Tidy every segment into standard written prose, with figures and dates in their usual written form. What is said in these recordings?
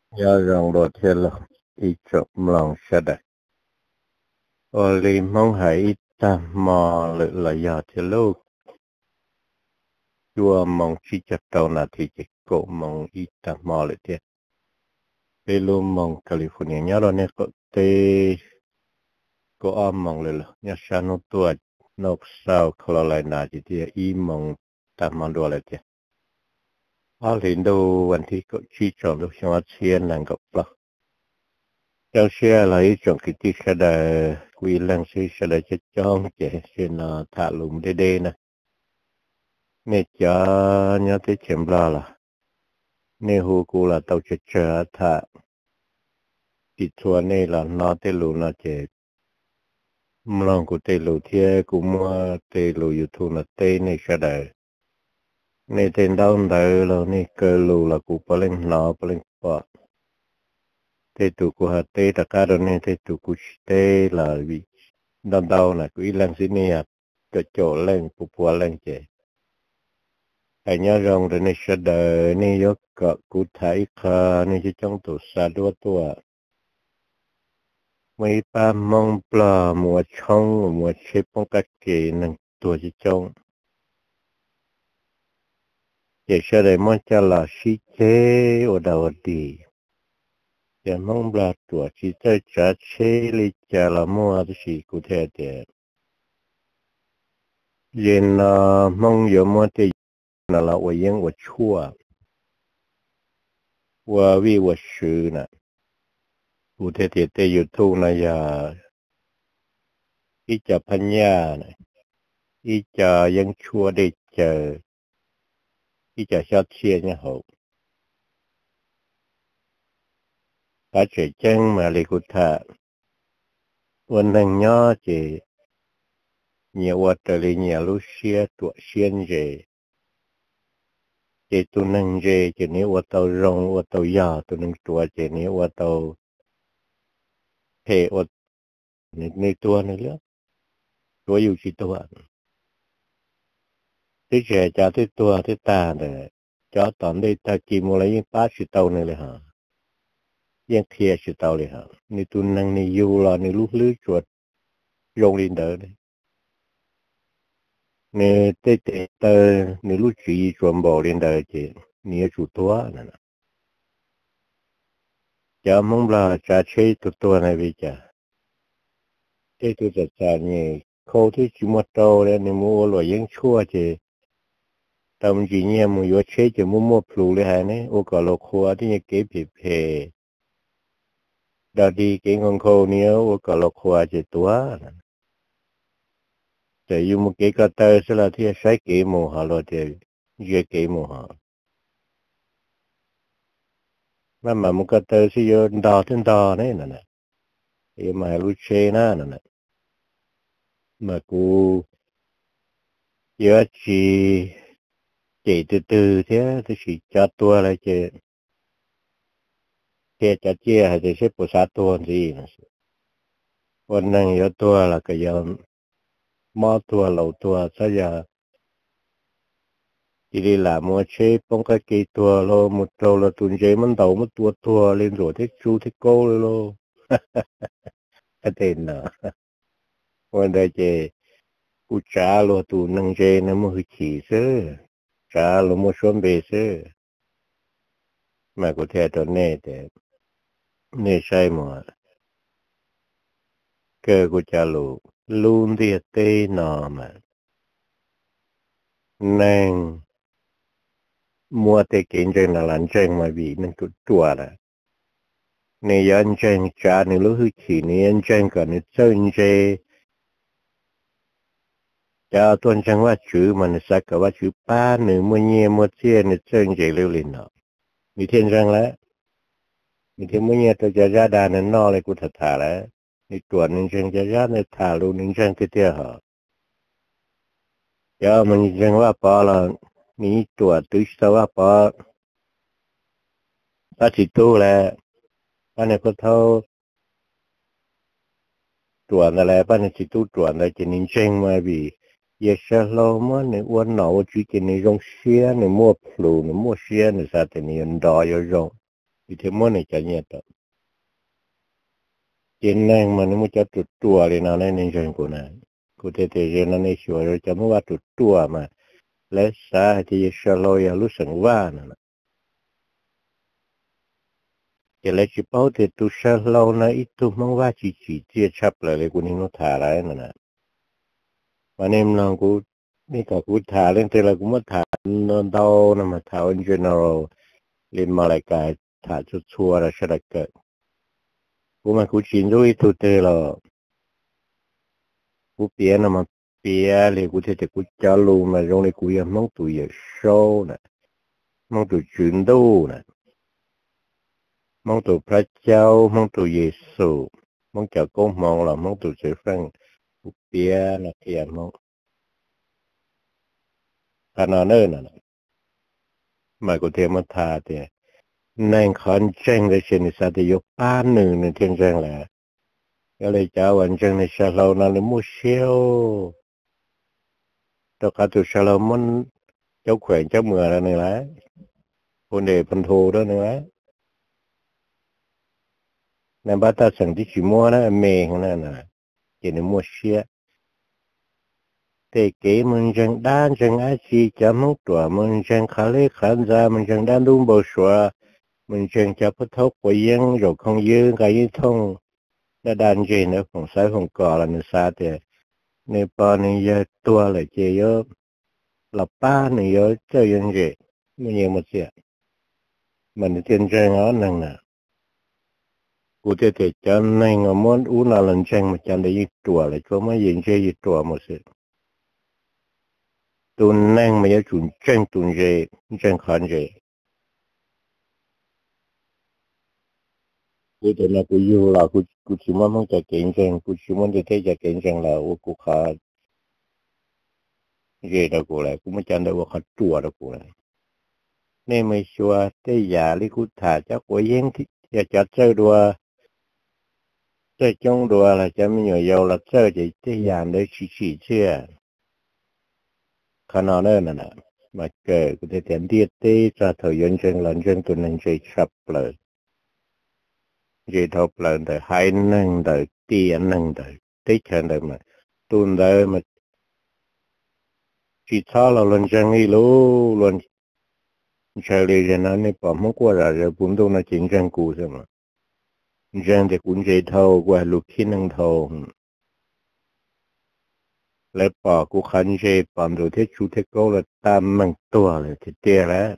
要让罗天了一种lòng sẽ đại ở lì mong hãy ta mò lự là giờ thì lúc chùa mong chỉ chặt đầu là thì chỉ cổ mong ít ta mò lự thiệt đi luôn mong California nhớ rồi nè tê có mong lự là nhớ sao nó tua nó sao Carolina chỉ thì ý mong ta mong đùa lự thiệt ở lì đâuวันที่ก็ชี้จอมลูกชาวเชียนนั่งกับเราtrong xe là ý chọn cái chiếc xe đờ quy lăng xe đờ chết chong chạy xe nó thả lùng đê đê nè nè cho nhớ tới chém la là nè hù cụ là tàu chết chờ thả đi thua nè là nó tê lù nó chạy mlòng của tê lù thiê cụ mua tê lù yu thu là tê nè xe đờ nè tên đau đờ là nè cơ lù là cụ bà lên nó bà lên bọt tê tụ của hạt tê ta cá đó nè tê tụ của tê là vì đau đau là quý lăng xin nè cái chỗ lên phụ phụ lên chạy hãy nhớ rằng là này sẽ đợi này có cả cụ thể cả này chỉ trong tổ sa đua tua mấy ba mong bờ mùa trong mùa xếp phong cách kỳ năng tua chỉ trong chỉ sẽ để mong cho là sĩ chế ở đầu đi chỉ mong bờ tua chỉ tới trả chế lý trả là mua cái gì cụ thể để yên mong有么的là我因我错我为我输呢。cụ thể thì tê YouTube này giờ ít choพันยาnày ít cho dân chua để chờ ít cho sát chia nha hậu cả trẻ chân mà lấy cụ thểวันนั้นnhỏ chỉ nhiều vật để nhiều lúc xia tuổi xiên gì chỉ tu năng gì chỉ nếu vật tàu rong vật tàu già tu năng tuổi chỉ nếu vật tàu hệ vật này tua này nữa tua yêu chỉ tua thế trẻ cha thế tua thế ta này cho tóm đây ta chỉ mua lấy những bát chỉ tàu nàyเลยhảยังเทียสิเตาเลยฮะนี่ตุนนังนี่อยู่รอนี่ลูกลื้อจวดโรงเรียนเด้อนี่เตเตเตนี่ลูกจีจวมบ่เรียนเด้อเจนี่จุตัวนั่นน่ะจะมองบลาจะใช้ตัวไหนวิจาเตตัวจัดจานนี่เขาที่จิมโตแล้วนี่มัวหลวยยังชั่วเจตามจีเนี่ยมัวอยู่ใช้จะมัวพลูเลยฮะเนี่ยโอกาสเราคัวที่จะเก็บเพดาดีเก่งของเขาเนี่ยโอกาสเราคัวจะตัวแต่อยู่มุกเกก็เตอร์สละที่ใช้เกมโมหะเราเดียวเยเกมโมหะมันมามุกเตอร์สิโยดาถึงดาเนี่ยนั่นแหละเอ็มให้รู้เชน่ะนั่นแหละมากูเยอะจีเจตื่นเท่าที่สิจัดตัวอะไรเจเจจัดเจให้จะใช้ภาษาตัวสิวันนั้นเยอะตัวละก็ยอมมอตัวเหล่าตัวซะอย่าทีนี้ละมัวเชฟป้องกันกี่ตัวโลมุดเราตุนเจมันเต่ามันตัวเล่นโรที่ชูที่โก้เลยโลเต้นนะวันใดเจกูจ้าโลตูนังเจนะมัวขี่เสือจ้าโลมัวชวนเบเสือมากูแท้ตัวเน่แต่เน่ใช่หมดเกิดกูจะลูนที่เต้นอมานั่งมัวแต่เก่งใจน่ะหลันใจมาบีนั่นกูตัวละในยันใจจ้าในรู้หือขี่ในยันใจก่อนในเจ้าใจจะตัวจังว่าชื่อมันสักว่าชื่อป้าหนึ่งมัวเงียมัวเจียในเจ้าใจเร็วลินเนาะมีเทียนจังแล้วมีเทียนมัวเงียตัวจะยาดาในนอเลยกูถ่าแล้วในตัวหนึ่งจังจะยาในถ่าลูหนึ่งจังก็เตี้ยหอจะมันจังว่าปอละมีตัวตุ้ยสว่าปอป้าสิตู้แล้วป้าในก็เท่าตัวนั่นแหละป้าในสิตู้ตัวนั่นจะนิ่งจังมาบีเยอะเชลล์มันในวันหนาวจุดในรงเสียในมัวพลูในมัวเสียในสัตว์ในยันดอยรง vì thế muốn này chả nhiệt đó trên năng mà nó mới cho tụt tua thì nào nên chuyện của này cụ thể thì nó nên sửa rồi cho mới tụt tua mà lấy xa thì sao lôi lúc sẵn va nè chỉ lấy chỉ bảo thì tu sao lâu na ít tu mong va chỉ chia chắp lại của nó thả lại nè mà nên là cụนี่ก็กูถาเรื่องแต่ละกูมาถาเดินเท่านะมาถา in general เรียนมาหลายกายถาชัวร์ๆแล้วใช่ไหมเกิดกูมากูชินด้วยทุเตลกูเปลี่ยนนะมาเปลี่ยนเลยกูเทแต่กูจะรู้มาตรงนี้กูยังมองตัวเยอะโซ่นะมองตัวจุนดูนะมองตัวพระเจ้ามองตัวเยซูมองจากกูมองละมองตัวเจ้าฟังกูเปลี่ยนนะเทียนมองขนาดนั้นนะมากูเทมาถาเตะนั่งคอนเจงได้เช่นสัตย์ยกป้านหนึ่งในเทียนเจงแหละก็เลยจ้าวันเจงในชาเรานั่นเลยมุเชียวตัวการตัวชาเรามันเจ้าแขวงเจ้าเมืองอะไรนี่แหละคนเดียพันโทด้วยนี่แหละในบ้านตาสังที่ชิมัวนะเมงนั่นน่ะเจนมุเชียแต่เก๋มันจังด้านจังอาชีจะมุ่งตัวมันจังขาเล็กขันจามันจังด้านดุมบ่ชัวมันจังจะพัทกไปยังหยกคงยืนกับยี่ทงและด้านเจนของสายของก่อละนิสาเตในปอนี่เยอะตัวเลยเจเยอะหลับป้านี่เยอะเจ้ายังเจไม่ยังมาเสียมันเตียนใจง้อนนั่งน่ะกูจะเตะจันในงมอนอูนาลันเชงมาจันได้ยี่ตัวเลยก็ไม่ยิงเจยี่ตัวหมดสิตุนนั่งไม่ยจุนเจงตุนเจเจงขันเจกูแต่ละกูอยู่ละกูชิมันมันจะเก่งเจงกูชิมันจะเทจะเก่งเจงละว่ากูขาเจตะกูเลยกูไม่จันได้ว่าขาตัวตะกูเลยนี่ไม่ชัวร์แต่ยาลิกูถ่าจะกูยังที่จะจัดเจอดัวเจอจงดัวละจะไม่อยู่ยาวละเจอจะที่ยานได้ชี้เชื่อขนาดนั้นน่ะมาเกิดกูจะเตียนเดียตีจะเถยนเจงหลังเจงตัวนั้นเจชับเลยเจทบเลยแต่หายนั่งแต่เตียนนั่งแต่ที่เชิญได้มาตุนได้มาจีท้าเราหลังเจงอีรู้หลังเฉลี่ยนั้นนี่ผมไม่กลัวอะไรผมต้องน่าจริงจังกูใช่ไหมเจงแต่คุณเจเท่ากว่าลูกขี้นั่งเท่าและปอกูขันเจปอมดูที่ชูเทโก้ละตามมันตัวเลยที่เตี้ยแล้ว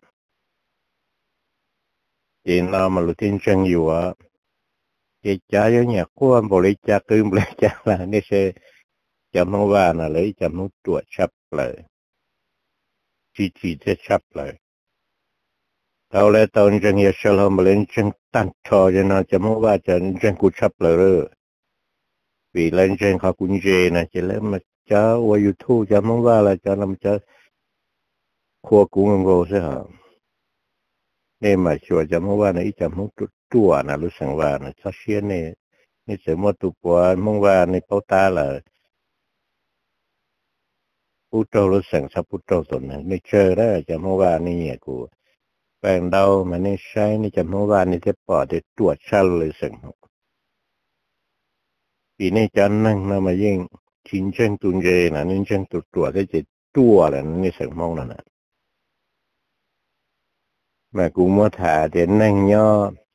เจน่ามาลุทินจังอยู่อ่ะเจจ้าอย่างเงี้ยควรบริจาคคืนบริจาคละนี่เชจำไม่ว่านะเลยจำไม่ตรวจชับเลยจีจะชับเลยเราเลยตอนจังเยชลมเล่นจังตันทอจะน่าจะไม่ว่าจะจังกูชับเลยปีเล่นจังเขากุญเจนะจะเล่นมาจ้าวายูทูจะไม่ว่าละจะนำจะขัวกุ้งโง่ใช่ไหมเนี่ยมาชัวจะไม่ว่านะอีจะไม่ตัวนะรู้สังว่านะชาเชียเนี่ยนี่เสมอตัวปวดมึงว่าในเป้าตาละพุทโธรู้สังสัพพุทโธตัวนั้นไม่เจอแล้วจะไม่ว่านี่กูแปลงเดามันนี่ใช้นี่จะไม่ว่านี่จะปอดจะตรวจชัลเลยสังปีนี้จะนั่งนะมายิ่งชินเชิงตุนเจนะนี่เชิงตัวได้จะตัวแล้วนี่สังมองนั่นนะมากูมัวถ่าเดี๋ยวนั่งย่อ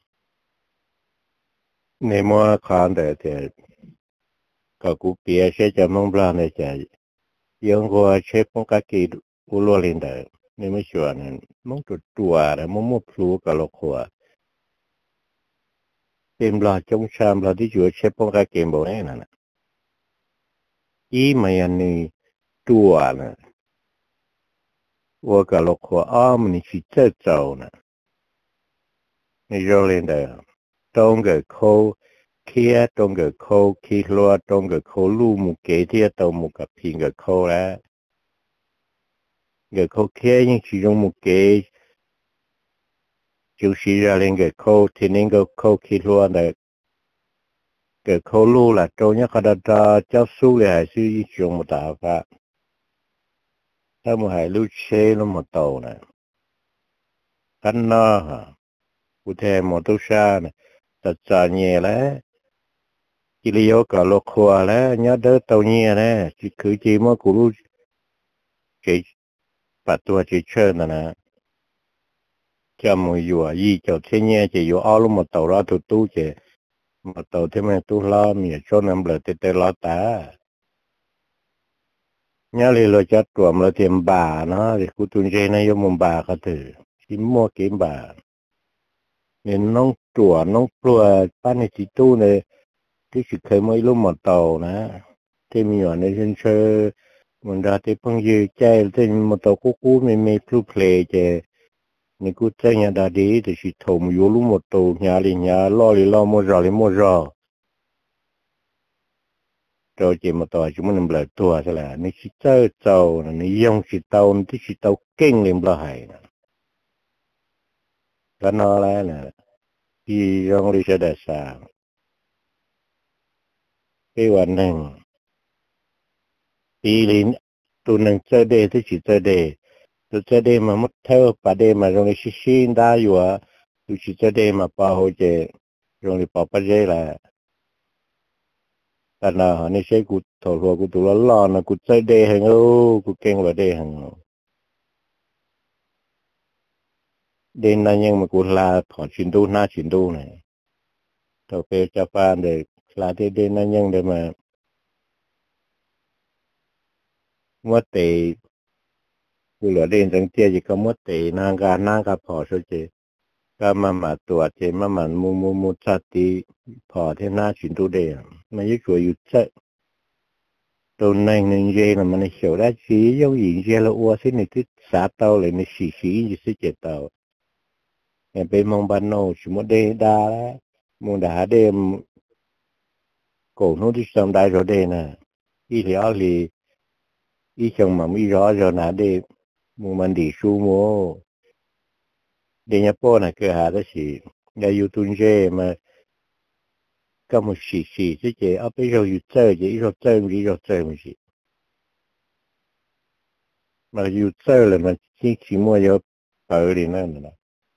ในมัวคานแต่ก็กูเปียใช้จะมองปลาในใจยังกว่าเชฟของกากีอุลวลินเดอร์นี่ไม่ชัวร์นั่นมองตัวแล้วมัวพลูกับโลกหัวเป็นปลาจงชามปลาที่อยู่เชฟของกาเกมบอกนี่นั่นอีมายันนี่ตัวนะว่ากับโลกหัวอ้อมนี่ชิเจ้าเจ้านะนี่โรลินเดอร์ตรงกับเขาเคียตรงกับเขาคีลัวตรงกับเขาลูมุกเกที่ตรงมุกกับพิงกับเขาแล้วกับเขาเคียยังชิจงมุกเก就是让人个口听那个口气说的个口路了，中间看到他教书的还是一种打法，他们还路车那么多呢，看那哈， cụ thể một tu sa này thật giả nhẹ đấy chỉ lý do cả lộc hoa đấy nhớ đỡ tàu nhẹ đấy chỉ cứ chỉ mà cụ lu chỉ bắt tua chỉ chơi nè cho một vừa gì cho thế nhẹ chỉ vừa áo lúc một tàu ra tụ tu chỉ một tàu thế mà tu lo mình cho nằm lợt tê lo ta nhớ lý lo chặt tuồng lo tiệm bà nó thì cụ tuân chơi này dùng một bà có thể chỉ mua kiếm bà nên nông chùa nông chùa ban này chỉ tu này cái sự khởi mới lúc một tàu nè thì mình ở nơi dân sơ mình ra thì phong dư chơi thì một tàu cũ mình plu play chơi mình cứ chơi nhà đã đi thì chỉ thầu một lúc một tàu nhà lo mua rò rồi chỉ một tàu chúng mình lại tua thế là mình chỉ chơi tàu mình dùng chỉ tàu kinh lên là hay cái nó là đi trong đi sẽ để sang cáiวันหนึ่งปีลิ้นตัวหนึ่งเจอเดที่chỉเจอเดตัวเจอเดมาหมดเท่าป่าเดมาตรงนี้ชินได้อยู่อ่ะตัวchỉเจอเดมาป่าโหเจตรงนี้ป่าปัจเจแหละแต่น่ะนี่ใช่กูถอดหัวกูตัวร้อนนะกูเจอเดหังกูเก่งกว่าเดหังเดนนั้นยังมากูลาถอดชินดูหน้าชินดูเนี่ยตัวเปจะฟานเด็กลาเดนนั้นยังเดมามัวเตะกูเหลือเดนจังเจียจีก็มัวเตะนางกาพอช่วยเจก็มาตัวเจมามูชาติพอที่หน้าชินดูเดงมันยิ่งกว่าอยู่เจตัวนั้นนึงเจน่ะมันเขียวได้สียังหญิงเจแล้วอ้วนสินี่ที่สาเตาเลยในสียี่สิบเจ็ดเตาแต่เป็นมองบ้านโนชิมเดดาแล้วมูดาเดมโกนู้ที่ทำได้เราเดน่ะอีเหลียวลีอีชงมันอีร้อเราหนาเดมูมันดีชูโมเดียโป้น่ะคือหาได้สิยาอยู่ตุนเจมาก็มันสีที่เจเอาไปเราอยู่เจอเจเราเจอมันสิมาอยู่เจอเลยมันขี้มัวเยอะเปิดเลยนั่นน่ะ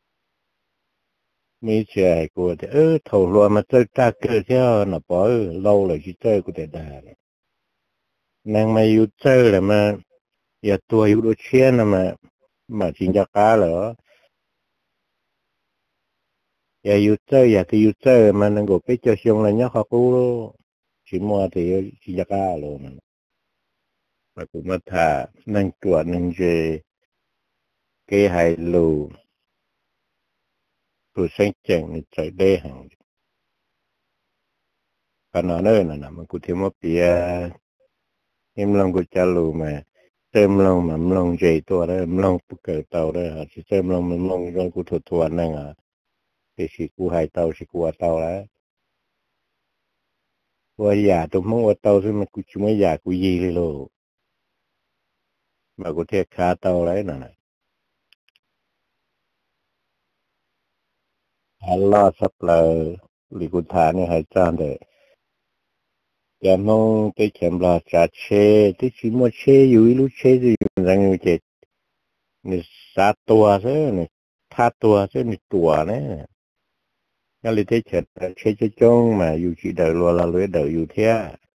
มีเชื่อให้กูแต่ถอดรวมมาเจอตาเกิดเท่าน่ะปอเราเลยที่เจอกูแต่ได้นางมาอยู่เจอเลยมาอย่าตัวอยู่ดูเชียนนะมาจริงจักกาเหรออย่าอยู่เจออย่าที่อยู่เจอมันนั่งกูไปเจอชงเลยเนี่ยเขากูชิมัวที่จริงจักกาเลยมันมากูมาถ่านั่งตัวนั่งเจเกให้ลูผู้เสียงเจ๋งนี่ใจได้หังขนาดนั้นน่ะมันกูเทียมว่าเปียหิมลองกูจะรู้ไหมเติมลงมันลงใจตัวได้มันลงเกิดเตาได้ฮะที่เติมลงมันลงจนกูถั่วนั่งอ่ะที่สิกูหายเตาสิกูว่าเตาแล้วว่าอย่าตัวมึงว่าเตาซึ่งมันกูช่วยอย่ากูยีเลยโลมากูเทียขาเตาแล้วนั่นน่ะฮัลโหลสับเลยหรือกูถานี่หายจานเด้แกมองไปเข็มลาจัดเชที่ชิมัวเชอยู่อีลูเชจะอยู่ยังไงเจ็ดนี่สาตัวซะนี่ท่าตัวซะนี่ตัวเนี่ยงั้นเลยที่เฉิดเชจะจ้องมาอยู่ที่เดือดรัวละเลยเดือดอยู่เที่ย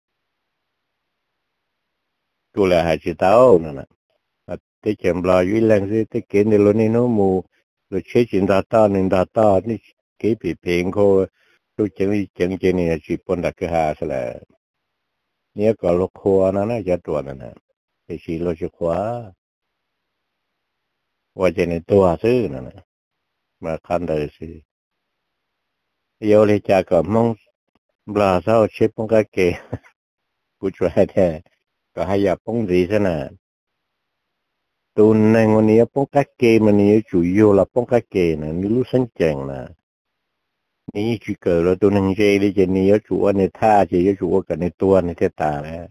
กูเลยหายจิตเอานั่นน่ะที่เข็มลาอยู่แรงสิที่เกินในโลนี่โนมูเราเชจินดาตาหนึ่งดาตานี่เก็บเพลงเขาดูจังนี่จีปนดักกะหาซะแล้วเนี่ยก็ลูกครัวนั่นนะจะตัวนั่นน่ะไอ้ชีโลจะขวาว่าจะในตัวซื้อนั่นน่ะมาคันได้สิเยาเลยจากกับมองบลาเศร้าเชฟปงกาเกกูช่วยแท้ก็ให้ยาปงดีซะน่ะตัวในวันนี้ปงกาเกมันนี่จุยโยละปงกาเกน่ะนี่รู้สันแจงน่ะนี่จุเกิดแล้วตัวหนึ่งเจได้จะนี่จุว่าในท่าเจจุว่ากันในตัวในเทตาแล้ว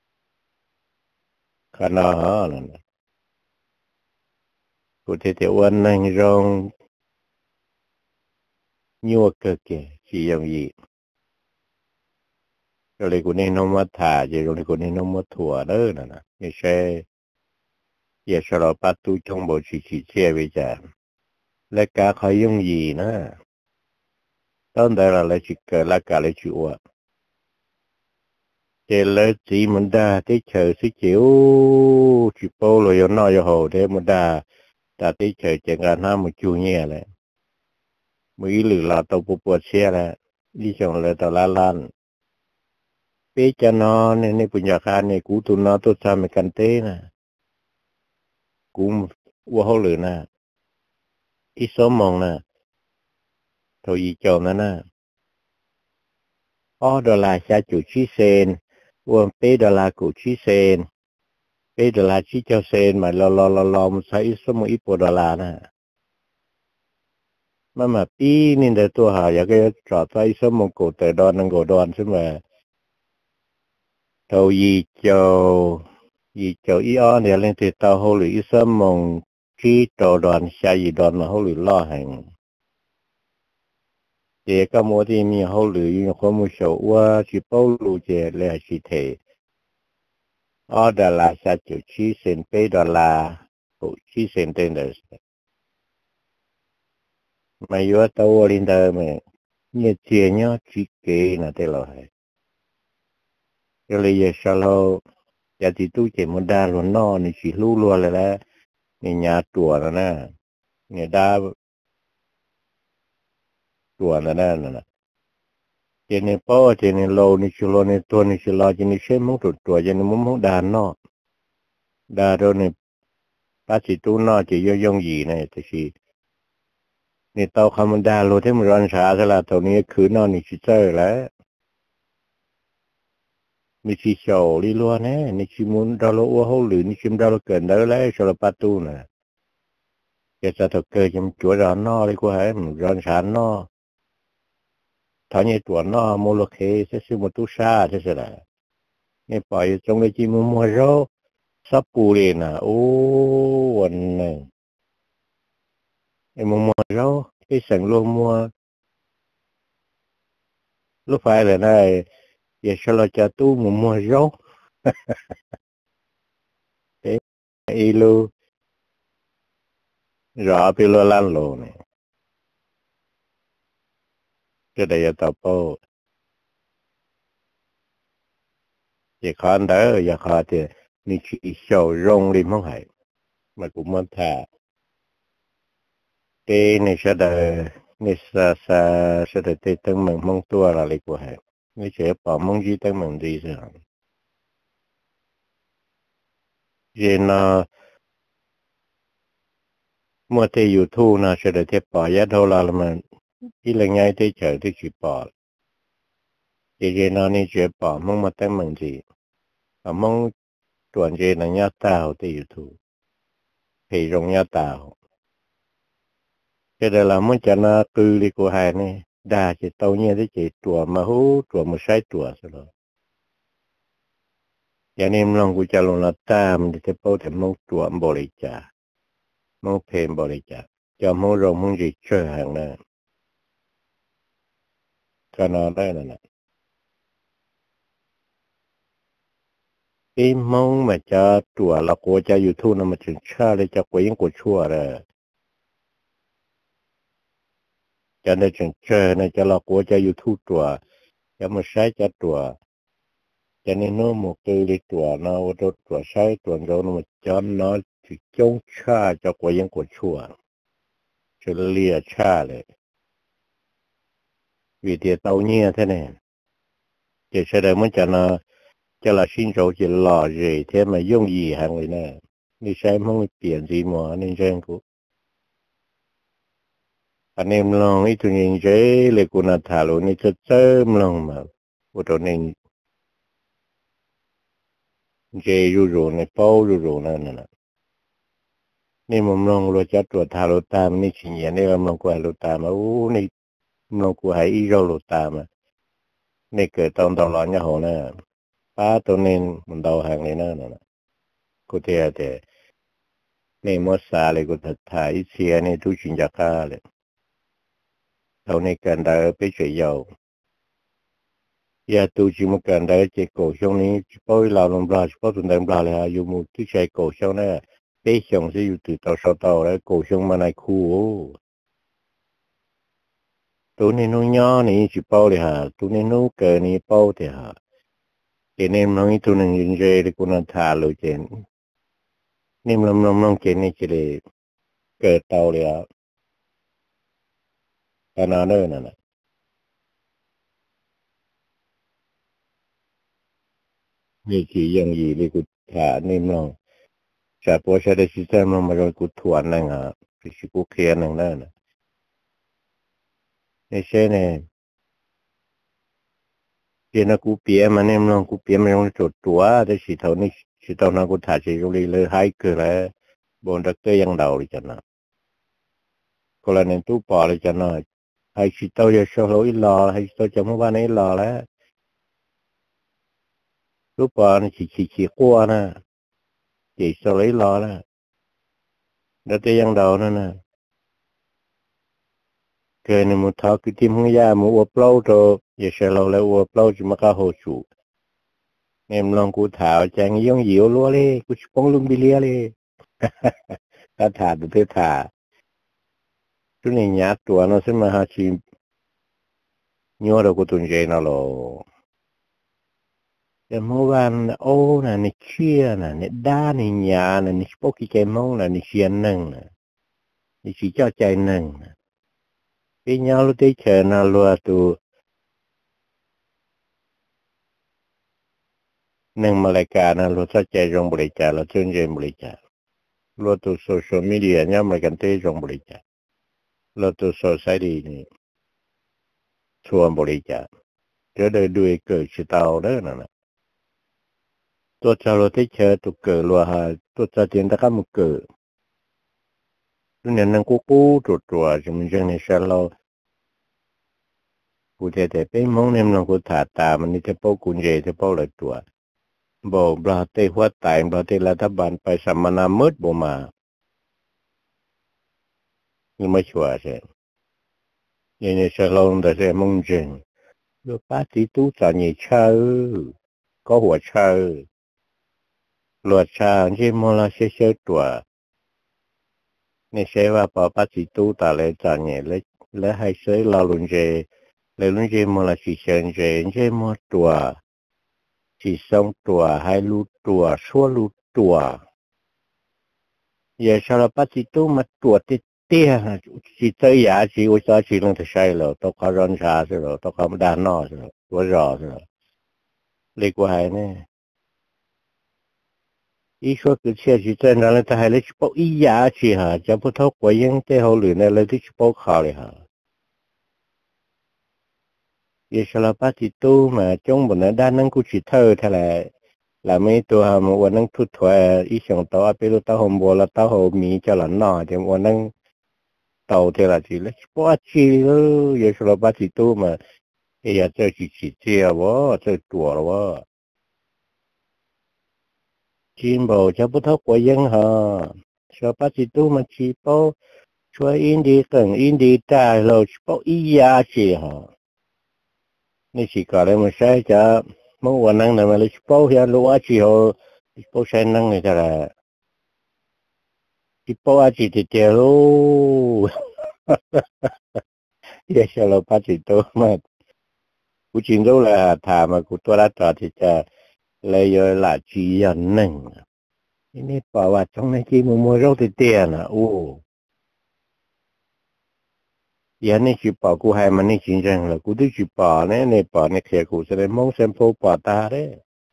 ขนาดนั้นกูเทเทวันนั่งร้องยัวเกเกชียงยีก็เลยกูนี่น้องมาถ่าเจก็เลยกูนี่น้องมาถั่วเด้อน่ะนะไม่ใช่อย่าชะลอปัดตู้จงบ่ชีเชี่ยไปจ้ะและกาเขายุ่งยีนะ tao đây là lấy chỉ cờ là cả lấy chịu à chỉ lấy chỉ mình đa tí chờ xí chịu chỉ bao rồi nó yo hồ thế mình đa ta tí chờ chẳng hạn nó một chu nhẹ này mới lử là tàu bùa xe này đi chồng là tàu la lan bé cho nó nên bây giờ khai này cú tụi nó tôi sao mà cần thế nè cú qua hồ lử nè ít số mong nè thôi gì chồng nè đô la xa chủ chi sen uống bé đô la cụ chi sen bé đô la chi cho sen mà lo một sai số một ít đô la nè mà pi nên để tôi hỏi cái trò sai số một cổ tờ đòn năng cổ đòn chứ mà thôi gì cho ý này lên thì tao hồ lì số mong chi trò đòn xa gì đòn mà hồ lì lo hành chỉ có mua thì mình hồ lì có một số qua chỉ bao lù chỉ là chỉ thể đô la xa chủ chi sen bé đô la cụ chi sen tên là mà yếu tao lên đó mà như tiền nhá chỉ kế là thế rồi cái này giờ sao giờ thì tôi chỉ muốn đa luôn nó thì chỉ lưu luôn là nhà chùa rồi nè nhà đa chùa rồi nè cho nên bao cho nên lâu thì chỉ lâu thì tôi thì chỉ lo cho nên xem muốn chùa cho nên muốn đa nó đa rồi này bác sĩ tôi nó chỉ dùng gì này thìนี่เตาคำดาโลเทมรันชาสละตัวนี้คือนอนนี่ชิเจอแล้วมีชิโชลีลัวแน่นี่ชิมุนดาโลอ้วหรือนี่ชิมดาโลเกินได้แล้วชลปาตูน่ะจะจะถูกเกิดชิมจัวร้อนนอเลยกูให้ร้อนชานนอถ้าเนี่ยตัวนอโมโลเคเสซิมุตุชาใช่ไหมนี่ปล่อยตรงเลยชิมุมัวโรซับปูเลยนะโอ้วันนึงไอ้มุมัวโรที่สั่งลงมัวลูกไฟเลยนะอย่าชะลอจะตู้มุมัวโรอีลูรอไปโลลันโลเนี่ยจะได้ยาต่อโป้อย่าขอนเด้ออย่าขอเถอะนี่ชีโชรงริมห้องไห้มากุมันท่าเตนี่จะได้นี่จะได้เตตั้งเมืองมองตัวอะไรกูให้นี่เฉยป่อมองจีตั้งเมืองดีสิฮะเจน่าเมื่อเตอยู่ทู่นะจะได้เทปป่อยาโทรละมันที่เรื่องไงเตเฉยที่ชีป่อเจน่านี่เฉยป่อมองมาตั้งเมืองจีมองตัวเจน่าญาตาเตอยู่ทู่เพยรงญาตาcái đó là muốn cho nó tư đi của hai này đa chỉ tàu nhiên thế chỉ chùa mà hú chùa một sai chùa rồi cho nên lòng của cha lòng là tam thì cái bao thì mong chùa bồ lì cha mong phèm bồ lì cha cho mong rồng mong gì chơi hàng này cho nó đây là nè cái mong mà cha chùa là của cha YouTube nó mà chừng cha để cha quấy của chùa rồi cho nên chừng chơi này cha là của cha YouTube chùa cho mà sai cha chùa cho nên nó một cái lý tuổi nó đốt tuổi sai tuổi rồi nó cho nó chỉ chống cha cho quả yên của chùa cho lìa chaเลยvì thế tao nhia thế này chỉ sẽ để muốn cho là xin số chỉ lò gì thế mà dùng gì hàng người này đi xem không tiền gì mà nên xem cũng anh em lòng ít tụi nhìn chế lấy của nó thả luôn đi cho sớm lòng mà của tụi nên chế rủ này bao rủ này nèนี่มันลองโรจัดตัวทาโรตามนี่ชิญญานี่มันกว่าโรตามโอ้นี่มันลองกว่าให้อีโรโรตามนี่เกิดตอนตลอดเนี่ยโหนะป้าตัวนี้มันเดาหางเลยนะนั่นกูเทียแต่นี่มดสาเลยกูถัดถ่ายเสียนี่ทุชินจักราเลยเท่านี้กันได้ไปเฉยเอาอย่าตูจิมุกันได้เจโกช่วงนี้ป้อยเราลงปลาป้อตุนเดิมปลาเลยฮะอยู่มุที่ใช้โกช่วงนี้เป้ช่วงที่อยู่ติดต่อชาวต่อแล้วโกช่วงมาในคู่ tụi này nó nhỏ này chỉ bao thì hả tụi này nó cờ này bao thì hả cho nên nó tụi này nhìn về thì cũng là thả lối trên nên nó trên này chỉ để cờ tàu thì hả cái nào nữa nèนี่คือยังยีเลยกูถานี่น้องชาพอชาได้สิสามน้องมาจนกูทวนนั่งอ่ะคือกูเคลียร์นั่งนั่นน่ะนี่ใช่เนี่ยเจนักกูเปียมันเนี่ยน้องกูเปียมันยังจดตัวแต่สิเท่านี้สิเท่านั้นกูถ่ายสิกูเลยหายเกิดแล้วบนดักเตอร์ยังเดาเลยจันนะคนละเนี่ยตู้ปอเลยจันนะให้สิเท่าจะชอบเราอีหล่อให้สิเท่าจะมั่วบ้านอีหล่อแล้วตู้ปอนี่ขี้กลัวนะจีสไลหล่อแล้วดักเตอร์ยังเดานั่นนะเกิดในมุท้าคือที่มึงยามึงอวบเล่าตัวอย่าเชื่อเราแล้วอวบเล่าจะมาก้าวหัวชู em lòng cụ thảo chẳng giống dịu luôn đi cụ bông luôn đi lia đi ta thả được thế thả chú này nhát tuổi nó sẽ mà ha chi nhớ đâu có tuần gì nào lo em mua van ô nè nè chia nè đa nè nhà nè bốc cái mông nè xiên nâng nè chỉ cho chạy nâng cái nhau lúc tới chờ nào luôn tụ nâng mà lại cả nè luôn sao chạy trong bể trà là chân trên bể trà luôn tụ social media nhau mà cần tới trong bể trà luôn tụ society này ชวนบริจาคจะได้ด้วยเกิดชิตาวได้นั่นนะตัวชาวโรที่เชิญตัวเกิดรัวหาตัวชาตินตะก้ามเกิดตัวเนี่ยนั่งกู้ตัวจะมันจะในชาเราผู้เด็กเป็นมองเนี่ยมันกูถาตามันนี่จะป้อกุญแจจะป้อเลยตัวบอกบราเตหัวตายบราเตรัฐบาลไปสัมมนามืดบ่มานี่ไม่ชัวร์ใช่ยังในชาเราแต่จะมองจริงตัวป้าที่ตู้จ่ายเงินเช่าก็หัวเช่าหลวดชาที่มลาเชื่อตัวนี่ใช่ว่าพอปัจจุบันตาเลยจานเนี่ยและให้ใช้ลาลุนเจเลยลุนเจมลาชิเชนเจนเจมตัวชิสองตัวให้รู้ตัวชั่วรู้ตัวอย่าชาลปัจจุบันมาตัวเตี้ยชิเตยาชิวิชาชิลงจะใช่หรอต้องการรันชาใช่หรอต้องการด้านนอกใช่หรอตัวรอใช่หรอเล็กกว่าเนี่ยอีช่วงเชื่อจิตใจนั่นแหละแต่ให้เราชิบอียาชีฮะจะพูดเท่ากับยังเจ้าหรือเนี่ยเราที่ชิบข่าวเลยฮะยิ่งฉลาดปัจจุบันมาจงบนด้านนั้นกูชิเธอเท่าไรแล้วไม่ตัวหามวันนั้นทุกทัวอีช่องตัวไปรู้ตัวหอมบัวแล้วตัวหอมมีเจ้าหลานน้อยแต่วันนั้นตัวเท่าไรจีเลยชิบชียิ่งฉลาดปัจจุบันมาเฮียเจ้าชิเจ้าวะเจ้าตัววะจิมบอกจะพูดเท่ากับยังฮะฉลาดปัจจุบันมาชิบช่วยอินดีกันอินดีตายเราชิบอียาชีฮะนี่สิการะมันใช่จะเมื่อวันนั้นเนี่ยมันเลยชิบเฮียรู้ว่าชีฮะชิบใช้นั่งเลยแต่ละชิบอาชีพเดียวเฮียชอบปัจจุบันมากูจริงรู้เลยถามมากูตัวละต่อที่จะเลยยหลาจียันนั่งนี่ป่าวจังในที่มัวเราติเตียนะโอ้ยันนี่ชิบกูให้มันนี่จริงจังเลยกูดูชิบเนี่ยในป่าในเขตกูแสดงมองเซมโพป่าตาเลย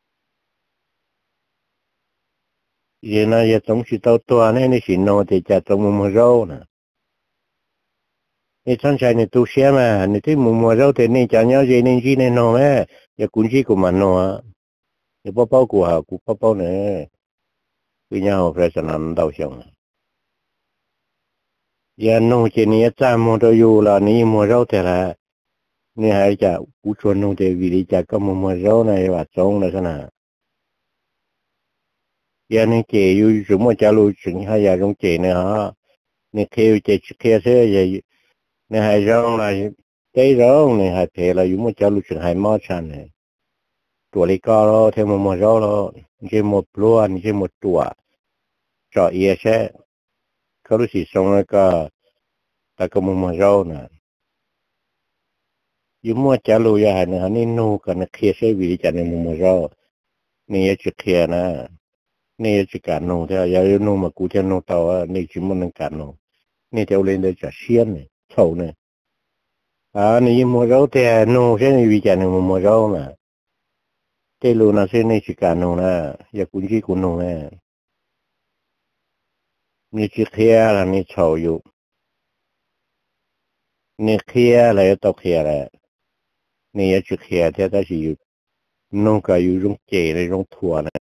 ยันน่ะยันต้องชิดตัวเนี่ยในสินโนที่จะต้องมัวเรานะนี่ท่านชายในตู้เชี่ยมาในที่มัวเราแต่นี่จะเนี่ยยันนี่จีในโนแม่อย่ากุญชีกูมันโนอ่ะอย่าป้ากูหากูป้าเนี่ยกูเนี่ยเอาเพรสนันดาวช่องยันโนเจนี่จ้ามัวเราอยู่ละนี่มัวเราแต่ละนี่ให้จะกูชวนโนเตวิริจะก็มัวเราในวัดสงนะขนาดยันนี่เจอยู่สมมติจะรู้ถึงให้ยาลงเจเนี่ยฮะนี่เคยเจเคยเสียใหญ่นี่ให้ร้องอะไรใจร้องนี่ให้เพลอะไรอยู่มั่วจะรู้ถึงให้มอชันเนี่ยตัวเล็กก็แล้วเทมมัวเราแล้วนี่หมดปล้วนนี่หมดตัวเจาะเอียแช่เขารู้สึกสงแล้วก็แต่ก็มัวเราน่ะอยู่มัวจะรู้ยาเนี่ยฮะนี่นู่กันเคลียร์ใช้วิธีการในมุมมองเรานี่จะเคลียร์นะนี่จะการนู่แต่ยานู่มากูจะนู่ต่อนี่ชิมันนึงการนู่นี่จะเล่นได้จะเชียนเนี่ยเท่าเนี่ยนี่มุมมองเราแต่นู่ใช้วิธีการในมุมมองเรานะแต่รู้นะใช้นี่จะการนู่นะอย่าคุณที่คุณนู่นะนี่จะเคลียร์แล้วนี่เท่าอยู่นี่เคลียร์อะไรต่อเคลียร์อะไรนี่จะเคลียร์แต่ถ้าสิอยู่นู่ก็อยู่ตรงเจในตรงทัวนะ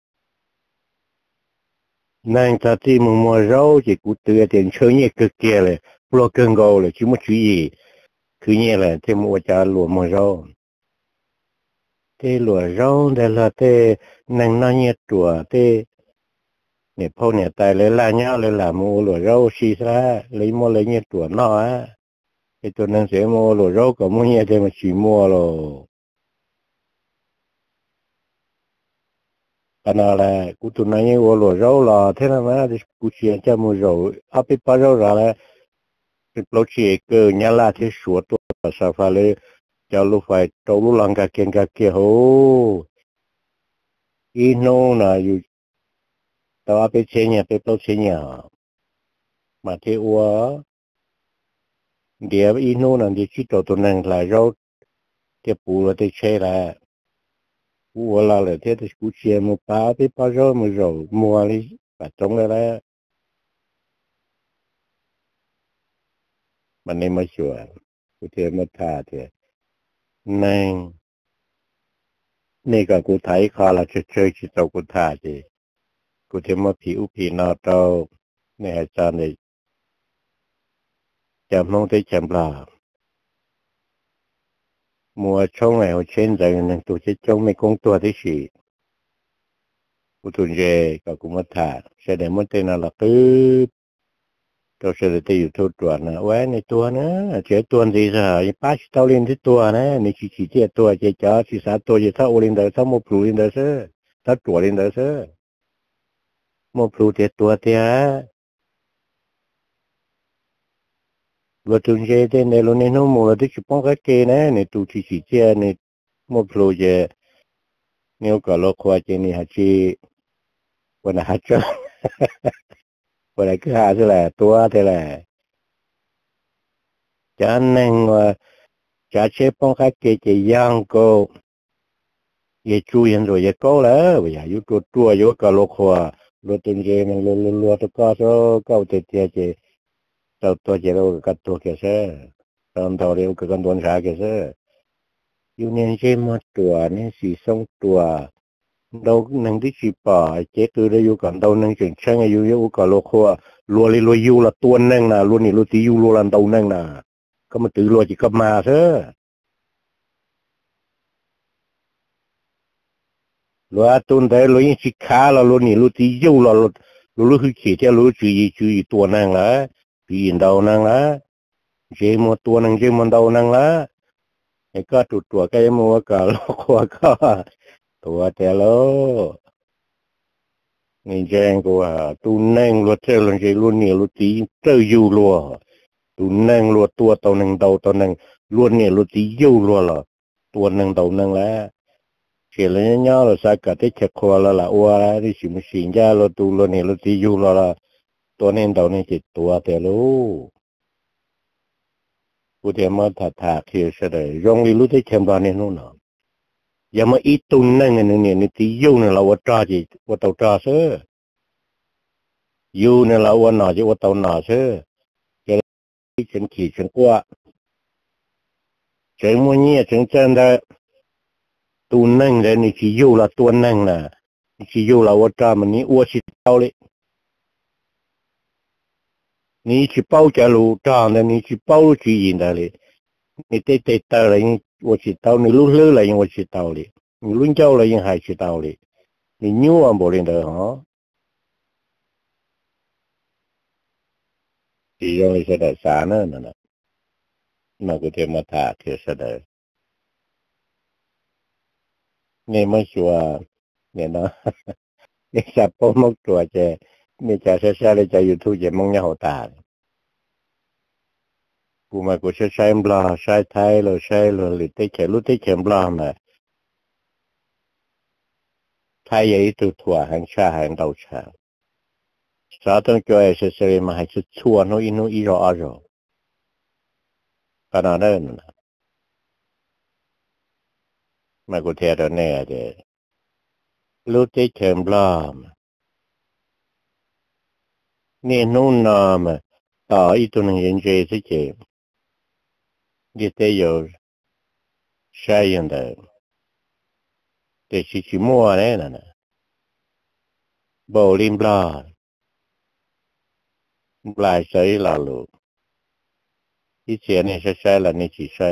นั่งทัดที่มุมมองเราจะกูเตือนเตียนเชื่อเนี่ยก็เกลียเลยปลอกเกินกอเลยชิมุชีคือเนี่ยแหละที่มัวจะหลวมมองเราที่หลวมเราแต่ละที่นั่งนั่งเนี่ยตัวที่เนี่ยพอเนี่ยตายเลยล่าเนาเลยล่ะมัวหลวมเราชีสละเลยมัวเลยเนี่ยตัวน้อไอตัวนั้นเสียมัวหลวมเราก็มัวเนี่ยจะมาชีมัวโลขนาดแหละกูตัวนั้นเนี่ยวัวหลวมเราล่ะเท่านั้นนะที่กูเชียร์จะมัวเราเอาไปปะเราละเป็นปลอกเชียร์ก็เนี่ยละที่สวดตัวสาฟาเลย cho lúc phải trâu lúc lần cả kia hố ý nô là dù tao bị chế nhà bị tao chế nhà mà thế ua địa ý nô là địa chỉ trâu tụi nàng lại rau địa bù là địa chế là ua là thế thì cú chế một ba bị ba rau một rau mua đi và trong đó là mà nên mới sửa cú chế mới thà thì nàngนี่ก็กูไทยคอละเฉยๆที่ตัวกูท่าจีกูเทมาผิวผีนอโตเนี่ยอาจารย์เนี่ยจำมองได้จำลา mùa trong này họ trên rồi nên tôi sẽ trong mấy công tua thế gì của tôi về cả cũng mất thả sẽ để mất tên là cứ tôi sẽ để tiêu thụ tuần nè quái này tua nữa chế tuần gì rồi ba chỉ tao lên cái tua nè này chỉ chế tua chế chó chỉ sao tua chỉ thao lên đời thao một plu lên đời sơ thao tua lên đời sơ một plu chế tua thế rồi tôi về tên này luôn nên nó mua được chỉ phong cái kia nè này tôi chỉ chế này một plu chế nếu cả lô khoa chế này hả chịวันนั้นฮัจจ์วันนั้นคือหาสิแหละตัวแต่แหละจานนึงว่าจะเชื่อป้องกันเกจิยังก็ยังช่วยยันรวยก็แล้วอย่าอยู่ตัวอยู่กับโลกหัวรถตึงเจมันรัวตัวก็ก็เตะเจตัวเจเรากับตัวเกษรตอนตัวเร็วกับกันตัวช้าเกษรอยู่ในเจมาตัวนี่สี่สองตัว đâu nâng tí chỉ bỏ chế từ đây yêu còn đâu nâng chuyển sang yêu yêu cả lô khoa lùa li lùa yêu là tuôn nâng nè luôn ni lùa tí yêu lùa lần đầu nâng nè có mà tự lùa chỉ có mà thế lùa tuôn đấy lùa chỉ khá là luôn ni lùa tí yêu là lùa lùa hư chỉ theo lùa chú ý tuôn nâng là chú ý đầu nâng là chế mua tuôn nâng chế mua đầu nâng là cái có tụt cái mua cả lô khoa có tua theo lô người giang của tu nang luật theo lần gì luôn nhiều luật tí chơi du lùa tu nang luật tua tàu nang luôn nhiều luật tí du lùa là tua nang tàu nang lá chỉ là nhau là sao cả cái chèn khoa là ua là đi xịn xịn ra là tu luôn nhiều luật tí du lùa là tua nang tàu nang chỉ tua theo lúกูเทียมมาถาคือเสด็จยองลีรู้ที่เชมบานเนี่ยนู่นน่ะอย่ามาอีตุนนั่งอันนี้นี่ที่ยูเนี่ยเราว่าจ้าจีว่าเต่าจ้าเสือยูเนี่ยเราว่าหน่าจีว่าเต่าหน่าเสือ ฉันขี่ฉันกว่าฉันมัวเนี่ยฉันเจอได้ตัวนั่งเลยนี่ขี่ยูละตัวนั่งน่ะนี่ขี่ยูละว่าจ้ามันนี่อ้วนสิเต้าเลยนี่ขี่เป้าจะรู้จ้าเนี่ยนี่ขี่เป้าขี่ยินได้เลยนี่เตะเตะอะไรนี่อ้วนสิเต้านี่ลุ้นเลื่อยอะไรยังอ้วนสิเต้าเลยนี่ลุ้นเจ้าอะไรยังหายสิเต้าเลยนี่นิ้วอันบริเวณเด้อฮะที่ยังไม่เสด็จสารนั่นน่ะมาก็เทมาถาเทเสด็จนี่ไม่ชัวร์เนี่ยนะนี่จับพวกมกตัวเจนี่จะเสียเลยจะอยู่ทุกเย็นมงเนี่ยหัวตากูมากูใช้บลาใช้ไทยเราใช้เราหรือที่เขียนรู้ที่เขียนบลามาไทยยังตัวถั่วแห่งชาแห่งเราชาสาต้องจ่อยเสียมาให้ชุดชัวโนอินุอีรออาโรขนาดนั้นนะมากูเทียร์เนี่ยเดรู้ที่เขียนบลานี่นู่นนามต่ออีตัวหนึ่งยังเจสิเจยี่เตยใช้ยังไงแต่ชิมัวเนี่ยนะบอลิมบลาบลายใช้ลาลูอีเสียเนี่ยใช้ละนี่chỉใช้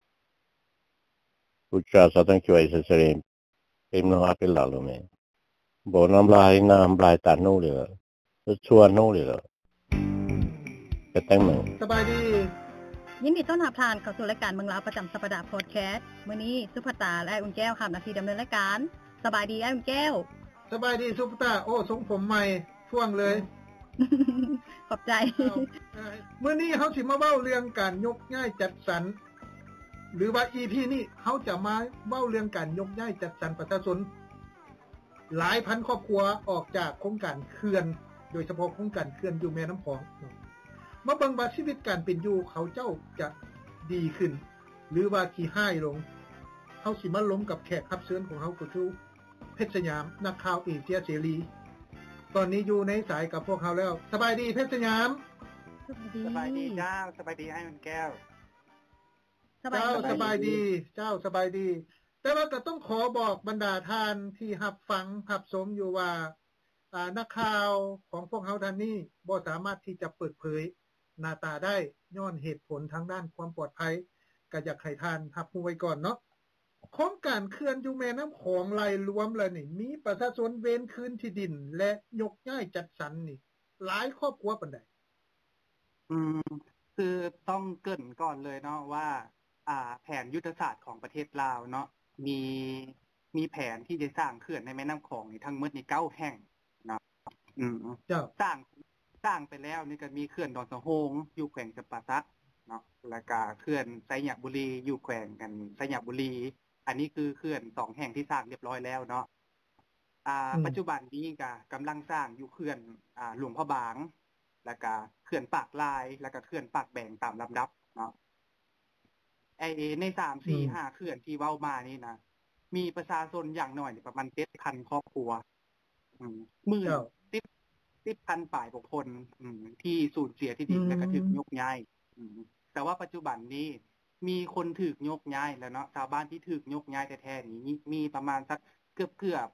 กูจะสาต้องจ่อยเสียเป็นน้องอาเป็นลาลูเนี่ยบ่น้ำลายตาโน่เลยชัวโน่เลยจะแต่งมึงสบายดียินดีต้อนรับทานเข้าสู่รายการเมืองลาวประจำสัปดาห์พอดแคสต์มื้อนี้สุภตาและอุ่นแก้วค่ะหน้าที่ดำเนินรายการสบายดีอุ่นแก้วสบายดีสุภตาโอ้ทรงผมใหม่ช่วงเลยขอบใจมื้อนี้เฮาสิมาเว้าเรื่องการยกย้ายจัดสรรหรือว่า EP นี้เฮาจะมาเว้าเรื่องการยกย้ายจัดสรรประชาชนหลายพันครอบครัวออกจากโครงการเขื่อนโดยเฉพาะโครงการเขื่อนอยู่แม่น้ำของมาเบิ่งว่าชีวิตการเป็นอยู่เขาเจ้าจะดีขึ้นหรือว่าสิห้ายลงเฮาสิมาล้มกับแขกรับเชิญของเฮาก็คือเพชรสยามนักข่าวเอเชียเสรีตอนนี้อยู่ในสายกับพวกเฮาแล้วสบายดีเพชรสยามสบายดีเจ้าสบายดีไอ้มันแก้วสบายดีเจ้าสบายดีแต่ว่าก็ต้องขอบอกบรรดาท่านที่รับฟังรับชมอยู่ว่านักข่าวของพวกเฮาท่านนี้บ่สามารถที่จะเปิดเผยหน้าตาได้ย้อนเหตุผลทางด้านความปลอดภัยก็อยากให้ท่านรับรู้ไว้ก่อนเนาะโครงการเขื่อนอยู่แม่น้ำของรายรวมแล้วนี่มีประชาชนเวนคืนที่ดินและยกย้ายจัดสรรนี่หลายครอบครัวปานใดคือต้องเกริ่นก่อนเลยเนาะว่าแผนยุทธศาสตร์ของประเทศลาวเนาะมีแผนที่จะสร้างเขื่อนในแม่น้ำของนี่ทั้งหมดนี่9แห่งเนาะสร้างไปแล้วนี่ก็มีเขื่อนดอนสะโฮงอยู่แขวงจำปาสักเนาะแล้วก็เขื่อนไสยบุรีอยู่แขวงกันไสยบุรีอันนี้คือเขื่อน2แห่งที่สร้างเรียบร้อยแล้วเนาะปัจจุบันนี้ก็กำลังสร้างอยู่เขื่อนหลวงพ่อบางแล้วก็เขื่อนปากลายแล้วก็เขื่อนปากแบงตามลำดับเนาะใน3 4 5เขื่อนที่เว้ามานี่นะมีประชาชนอย่างน้อยประมาณ 7,000 ครอบครัว10,000 ป่ายบุคคลที่สูญเสียที่ดินและก็ถูกยกย้ายแต่ว่าปัจจุบันนี้มีคนถูกยกย้ายแล้วเนาะชาวบ้านที่ถูกยกย้ายแท้ๆนี้มีประมาณสักเกือบ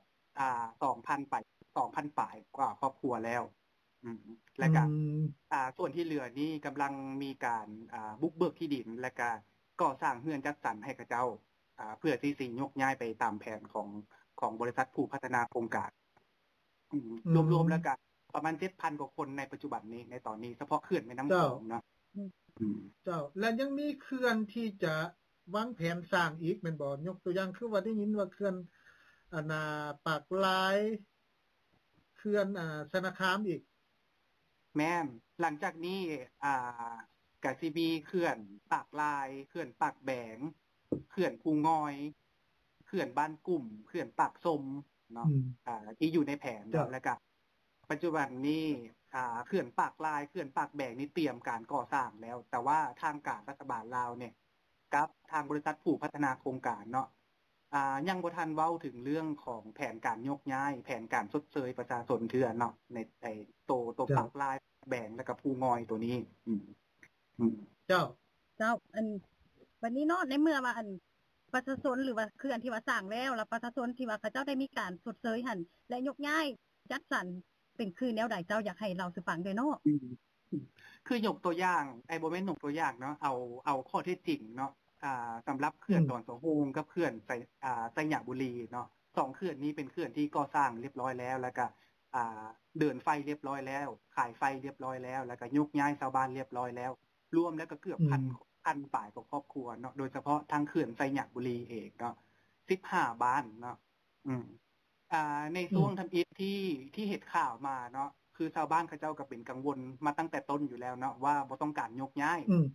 2,000 ป่ายกว่าครอบครัวแล้วและก็ส่วนที่เหลือนี่กำลังมีการบุกเบิกที่ดินและก็ก่อสร้างเรือนจัดสรรให้กับเจ้าเพื่อที่สิยกย้ายไปตามแผนของบริษัทผู้พัฒนาโครงการรวมๆแล้วก็ประมาณ 7,000 กว่าคนในปัจจุบันนี้ในตอนนี้เฉพาะเขื่อนแม่น้ำโขงเนาะเจ้าและยังมีเขื่อนที่จะวางแผนสร้างอีกแม่นบ่ยกตัวอย่างคือว่าได้ยินว่าเขื่อนปากลายเขื่อนสนาคามอีกแม่นหลังจากนี้ก็สิมีเขื่อนปากลายเขื่อนปากแบงเขื่อนภูงอยเขื่อนบ้านกลุ่มเขื่อนปากสมเนาะที่อยู่ในแผนแล้วก็ปัจจุบันนี้เขื่อนปากลายเขื่อนปากแบงนี่เตรียมการก่อสร้างแล้วแต่ว่าทางการรัฐบาลลาวเนี่ยกับทางบริษัทผู้พัฒนาโครงการเนาะยังบ่ทันเว้าถึงเรื่องของแผนการยกย้ายแผนการชดเชยประชาชนเทื่อเนาะในตัวปากลายแบงแล้วก็ภูงอยตัวนี้เจ้าอันวันนี้เนาะในเมื่อว่าอันประชาชนหรือว่าเขื่อนที่ว่าสร้างแล้วประชาชนที่ว่าเขาเจ้าได้มีการชดเชยหั่นและยกย้ายจัดสรรเป็นคือแนวใดเจ้าอยากให้เราสิฟังด้วยเนาะคือยกตัวอย่างบ่แม่นยกตัวอย่างเนาะเอาข้อเท็จจริงเนาะสำหรับเขื่อนดอนสะโฮงกับเขื่อนไสยบุรีเนาะ2เขื่อนนี้เป็นเขื่อนที่ก่อสร้างเรียบร้อยแล้วแล้วก็เดินไฟเรียบร้อยแล้วขายไฟเรียบร้อยแล้วแล้วก็ยกย้ายชาวบ้านเรียบร้อยแล้วรวมแล้วก็เกือบพันป่ายของครอบครัวเนาะโดยเฉพาะทางเขื่อนไสยบุรีเองเนาะ15บ้านเนาะในช่วงทำอิฐที่เห็นข่าวมาเนาะคือชาวบ้านเขาเจ้าก็เป็นกังวลมาตั้งแต่ต้นอยู่แล้วเนาะว่าบ่ต้องการยกย้าย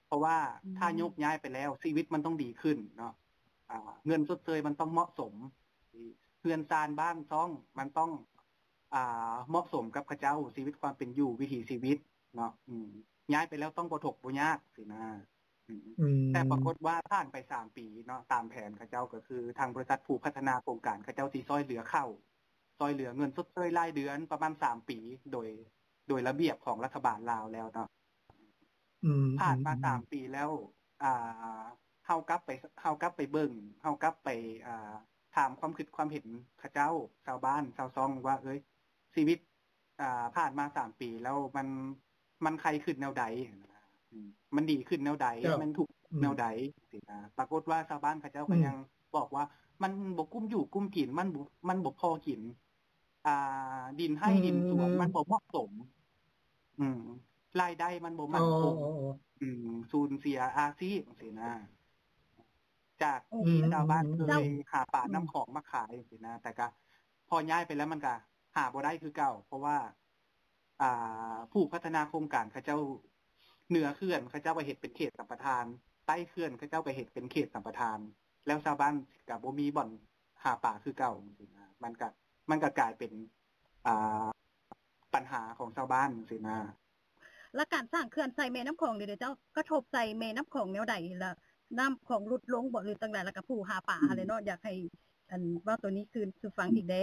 เพราะว่าถ้ายกย้ายไปแล้วชีวิตมันต้องดีขึ้นเนาะเงินชดเชยมันต้องเหมาะสมเพื่อนซานบ้านซ่องมันต้องเหมาะสมกับเขาเจ้าชีวิตความเป็นอยู่วิถีชีวิตเนาะย้ายไปแล้วต้องบ่ทุกข์บ่ยากสินะแต่ปรากฏว่าผ่านไป3ปีเนาะตามแผนเขาเจ้าก็คือทางบริษัทผู้พัฒนาโครงการเขาเจ้าสิซอยเหลือเงินชดเชยรายเดือนประมาณ3ปีโดยระเบียบของรัฐบาลลาวแล้วเนาะผ่านมา3ปีแล้วเฮากลับไปเบิ่งเฮากลับไปถามความคิดความเห็นเขาเจ้าชาวบ้านชาวซ่องว่าเอ้ยชีวิตผ่านมา3ปีแล้วมันใครขึ้นแนวใดมันดีขึ้นแนวใดมันถูกแนวใดสินะปรากฏว่าชาวบ้านเขาเจ้าก็ยังบอกว่ามันบ่กุ้มอยู่กุ้มกินมันบ่พอกินดินให้ดินสวนมันบ่เหมาะสมรายได้มันบ่มั่นคงสูญเสียอาชีพสินะจากที่ชาวบ้านเคยหาปลาน้ำของมาขายสินะแต่ก็พอย้ายไปแล้วมันก็หาบ่ได้คือเก่าเพราะว่าผู้พัฒนาโครงการเขาเจ้าเหนือเขื่อนเขาเจ้าไปเฮ็ดเป็นเขตสัมปทานใต้เขื่อนเขาเจ้าไปเฮ็ดเป็นเขตสัมปทานแล้วชาวบ้านก็บ่มีบ่อนหาปลาคือเก่าสินะมันก็กลายเป็นปัญหาของชาวบ้านสินะและการสร้างเขื่อนใส่แม่น้ำคลองเดี๋ยวเจ้ากระทบใส่แม่น้ำคลองแนวใดล่ะน้ำของลดลงบ่หรือจังได๋แล้วก็ผู้หาปลาอะไรเนาะอยากให้ว่าตัวนี้คือฟังอีกเด้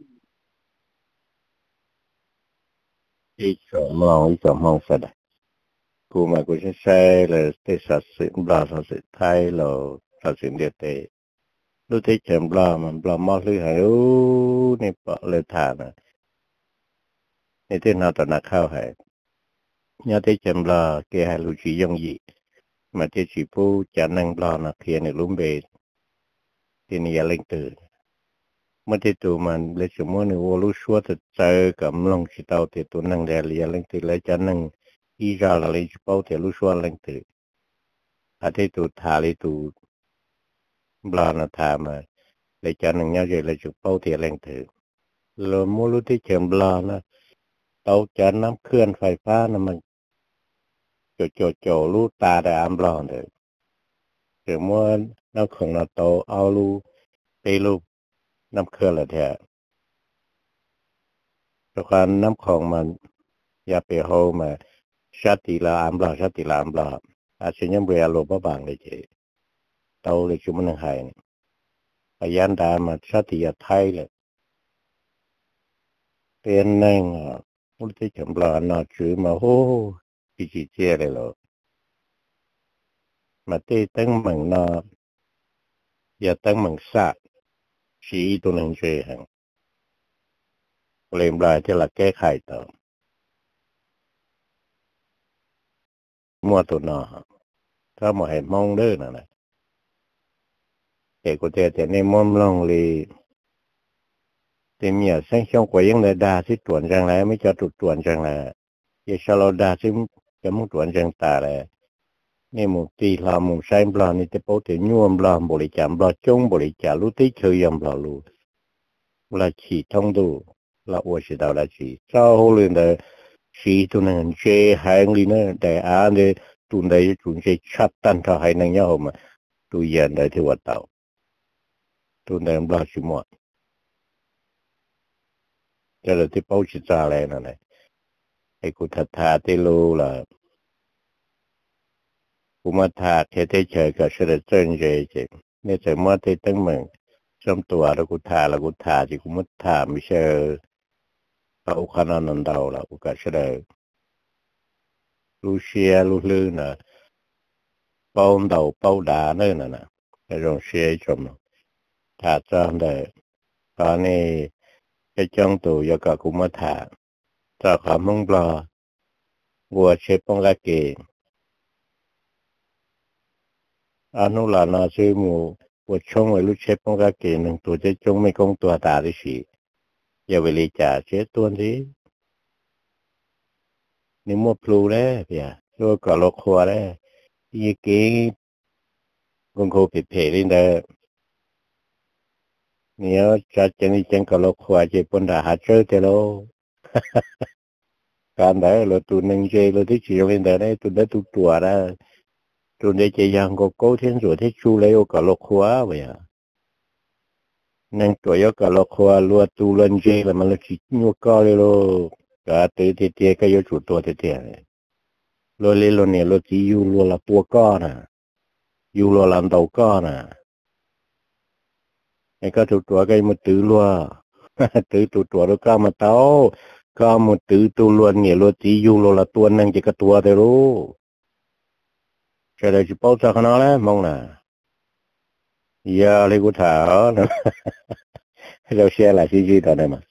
อีก2สดกูมากูใช้เลยที่สัตว์สิ่งบลาสัตว์ไทยเราสัตว์สิ่งเดียวเตดูที่เข็มบลามันบลามอดหรือหายนี่ปะเลยทานนะนี่ที่นาตนาข้าวหายเนี่ยที่เข็มบลาเกให้ลูจียงยีมาที่ชีปูจะนั่งบลานะเขียนในลุ่มเบสที่นี่ยาเล่งตื่นเมื่อที่ตัวมันเลยสมมติว่าลูกชัวจะเจอกับลงชิตเอาที่ตัวนั่งเรียนเล่งตื่นแล้วจะนั่งอีจาละเลยจะเป้าที่ลูกชัวเล่งตื่นอาทิตย์ตัวทาลิตัวบลานะทามาเลยจะนั่งเนี่ยจะเลยจะเป้าที่เล่งตื่นแล้วมูลที่เข็มบลานะเตาจะน้ำเคลื่อนไฟฟ้านะมันโจลูตาได้อัมบลาเลยเข็มว่าน้ำของเราโตเอาลูไปลูกน้ำเคลื่อนละแท้แต่การน้ำของมันอย่าไปโฮมาชาติละอัมบลาอาจจะยังเบียโลบบางเลยเจเตาเลยชุมันหายพยันดามาชาติยาไทยเลยเป็นนั่งมุลที่จำลานาชื่อมาโหปีจีเจเลยหรอมาเต้ตั้งมังนาอย่าตั้งมังสะชีตัวหนึ่งเจหังเล่มลายที่ละแก้ไขต่อมัวตัวนาถ้ามาเห็นมองเด้อนะแต่กูแต่ในมุมลองเลยแต่เมียแสงช่องกว่ายังได้ด่าที่ตวนจังไรไม่จะตุดตวนจังไรอย่าชะลอด่าที่จะมุ่งตวนจังตาเลยนี่มุตีลามุใช้บลานี่จะโปเตญัวบลาบริจาบลาจงบริจารู้ที่เคยยำบลาลูเวลาฉีดท้องดูเราอวดสิดาวละฉีดเจ้าเลยนะฉีดตัวนั้นเจหายเลยนะแต่เนี่ยตัวใดตัวเจชัดตันเขาให้นั่งยาวมาตัวยันได้ที่วัดเต่าตัวนั้นบลาชิมวจะเลยที่เป้าชิดอะไรนั่นแหละไอ้กุทัทธาที่รู้ล่ะกูมาถากเฉยๆกับเสด็จเจ้าเจเนี่ยแต่เมื่อที่ตั้งเมืองจำตัวแล้วกูทาที่กูมาถาไม่ใช่พระอุคานันดาวล่ะกูก็เสด็จลูเชียลูลื่นนะเป้าดาวเป้าดาเนี่ยนะไอ้ตรงเชียจมถาจำได้ตอนนี้ไอ้จังตัวยากกูมาถาจากคำมึงปลาวัวเชฟปงละเกอนุลานาชื่อมูวัวชงไว้ลูกเชฟปงละเกหนึ่งตัวจะจงไม่คงตัวตาดิสีอย่าเวลีจ่าเชฟตัวนี้นี่มัวพลูแล้วเพียชัวก็โลกขัวแล้วยี่กี้กงโคผิดเพลินเด้อเนี่ยจัดจังก็โลกขัวเจ็บปนดาหาเจอเตโลการได้เราตัวหนึ่งเจเราที่เฉียวเล่นได้ตัวได้ตัวนะ tụi đây chỉ rằng có cố thiên rồi thế chu lấy ô cả lộc khóa vậy à nên tuổi ô cả lộc khóa lúa tu lên dây là mà là chỉ mua co đi lô cả tới thì tiệt cái yêu chủตัวtiệt lúa lấy lúa này lúa chỉ yêu lúa là bùa co nè yêu lúa làm đầu co nèไอ้ก็ตัวตัวก็มาตื้อลัว ตื้อตัวแล้วก็มาเต้าก็มาตื้อตัวล้วนเนี่ยล้วนจีอยู่ล้วนละตัวนั่งจะกระตัวแต่รู้จะได้จะเป้าสักขนาดแล้วมองน่ะอย่าเลยกูถามเราแชร์หลายชีวิตตอนนี้มา